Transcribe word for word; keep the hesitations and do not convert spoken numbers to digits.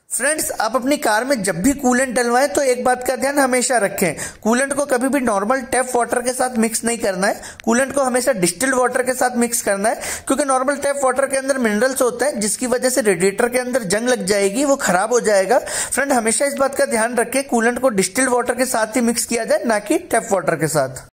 Friends, आप अपनी car में जब भी कूलेंट डलवाएं तो एक बात का ध्यान हमेशा रखें, कूलेंट को कभी भी नॉर्मल टैप वाटर के साथ मिक्स नहीं करना है। कूलेंट को हमेशा डिस्टिल्ड वाटर के साथ मिक्स करना है, क्योंकि नॉर्मल टैप वाटर के अंदर मिनरल्स होते हैं जिसकी वजह से रेडिएटर के अंदर जंग लग जाएगी, वो खराब हो जाएगा। फ्रेंड, हमेशा इस बात का ध्यान रखें, कूलेंट को डिस्टिल्ड वाटर के साथ ही मिक्स किया जाए, ना कि टैप वाटर के साथ।